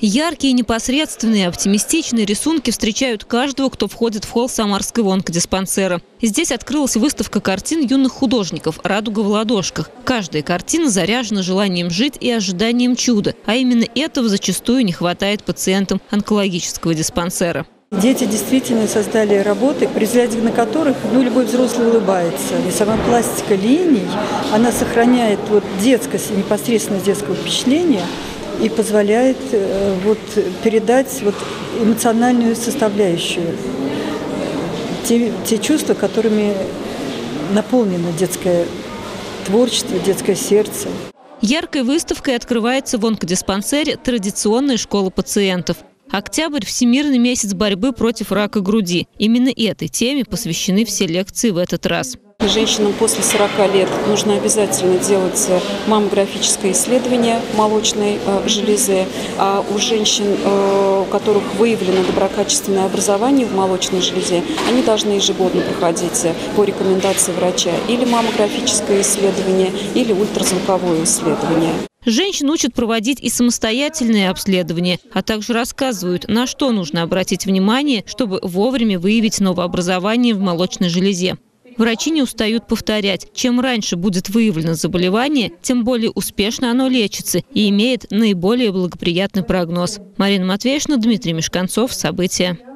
Яркие, непосредственные, оптимистичные рисунки встречают каждого, кто входит в холл Самарского онкодиспансера. Здесь открылась выставка картин юных художников «Радуга в ладошках». Каждая картина заряжена желанием жить и ожиданием чуда. А именно этого зачастую не хватает пациентам онкологического диспансера. Дети действительно создали работы, при взгляде на которых любой взрослый улыбается. И сама пластика линий, она сохраняет детскость, непосредственно детское впечатление и позволяет передать эмоциональную составляющую, те чувства, которыми наполнено детское творчество, детское сердце. Яркой выставкой открывается в онкодиспансере традиционная школа пациентов. Октябрь – Всемирный месяц борьбы против рака груди. Именно этой теме посвящены все лекции в этот раз. Женщинам после 40 лет нужно обязательно делать маммографическое исследование молочной железы. А у женщин, у которых выявлено доброкачественное образование в молочной железе, они должны ежегодно проходить по рекомендации врача или маммографическое исследование, или ультразвуковое исследование. Женщин учат проводить и самостоятельные обследования, а также рассказывают, на что нужно обратить внимание, чтобы вовремя выявить новообразование в молочной железе. Врачи не устают повторять, чем раньше будет выявлено заболевание, тем более успешно оно лечится и имеет наиболее благоприятный прогноз. Марина Матвеевна, Дмитрий Мешканцов. События.